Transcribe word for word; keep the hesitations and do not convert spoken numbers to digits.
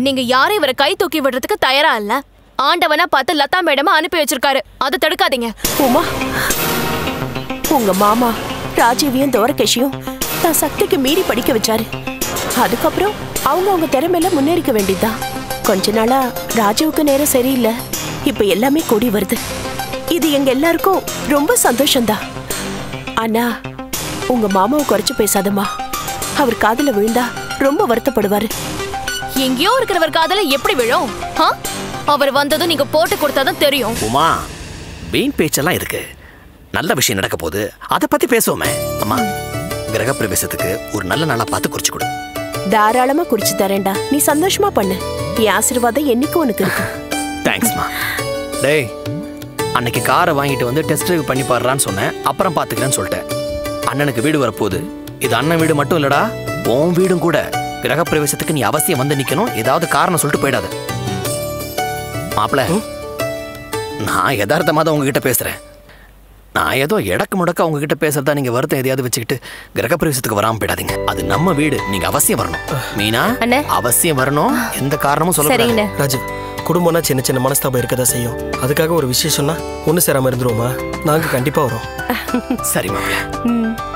நீங்க யாரும் இவரை கை தூக்கி விடுறதுக்கு தயாரா இல்ல. ஆண்டவனா பார்த்து லதா மேடம் அனுப்பி வச்சிருக்காரு. அதை தடுக்காதீங்க. உமா, உங்க மாமா ராஜீவையும் துவரகேஷையும் தான் சக்திக்கு மீறி படிக்க வச்சாரு. அதுக்கப்புறம் அவங்க அவங்க திறமையில முன்னேறிக்க வேண்டியதுதான். கொஞ்ச நாளா ராஜீவுக்கு நேரம் சரியில்லை. இப்ப எல்லாமே கூடி வருது. இது எங்க எல்லாருக்கும் ரொம்ப சந்தோஷம்தான். ஆனா உங்க மாமாவை குறைச்சு பேசாதம்மா. அவர் காதல விழுந்தா ரொம்ப வருத்தப்படுவாரு. எங்கேயோ இருக்கிறவர் காதல எப்படி விழும்? அவர் வந்ததும் நீங்க போட்டு கொடுத்தாதான் தெரியும். உமா, வீண் பேச்செல்லாம் இருக்கு. நல்ல விஷயம் நடக்க போது அதை பத்தி பேசுவோமே. அம்மா, கிரக பிரவேசத்துக்கு ஒரு நல்ல நாளா பார்த்து குறிச்சு கொடு. தாராளமா குறிச்சு தரேன்டா. நீ சந்தோஷமா பண்ணு. என் ஆசீர்வாதம் என்னைக்கும் உனக்கு இருக்கு. தேங்க்ஸ்மா. டேய், அன்னைக்கு காரை வாங்கிட்டு வந்து டெஸ்ட் டிரைவ் பண்ணி பாடுறான்னு சொன்னேன். அப்புறம் பாத்துக்கிறேன்னு சொல்லிட்டேன். அண்ணனுக்கு வீடு வரப்போகுது. இது அண்ணன் வீடு மட்டும் இல்லடா, உன் வீடும் கூட. கிரக பிரவேசத்துக்கு நீ அவசியம் வந்து நிக்கணும். ஏதாவது காரணம் சொல்லிட்டு போயிடாது. மாப்பிள, நான் யதார்த்தமா தான் உங்ககிட்ட பேசுறேன். நான் ஏதோ எடக்கு முடக்க உங்ககிட்ட பேசுறதா நீங்க வருத்தம் எதையாவது வச்சுக்கிட்டு கிரக பிரவேசத்துக்கு வராம போயிடாதீங்க. அது நம்ம வீடு. நீங்க அவசியம் வரணும். மீனா, அவசியம் வரணும். எந்த காரணமும் சொல்ல. ராஜீவ், குடும்பம்னா சின்ன சின்ன மனஸ்தாபம் இருக்கதா செய்யும். அதுக்காக ஒரு விசேஷம்னா ஒண்ணு சேராம இருந்துருவோமா? நாங்க கண்டிப்பா வரோம். சரி மாப்பிள.